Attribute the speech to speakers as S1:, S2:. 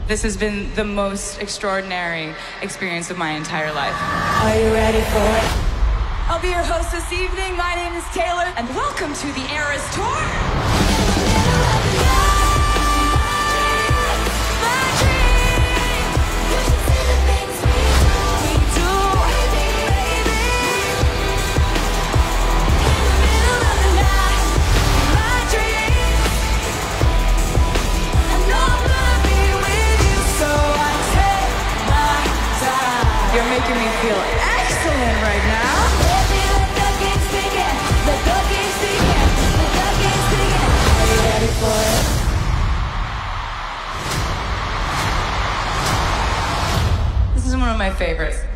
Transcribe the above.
S1: This has been the most extraordinary experience of my entire life.
S2: Are you ready for it?
S1: I'll be your host this evening. My name is Taylor, and welcome to the Eras Tour. You're making me feel excellent right now.
S2: Are you ready for it?
S1: This is one of my favorites.